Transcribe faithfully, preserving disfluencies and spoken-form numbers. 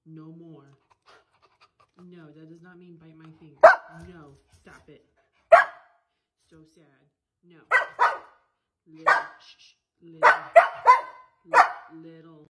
No more. No, that does not mean bite my finger. No, stop it. So sad. No. Little, shh, little, little.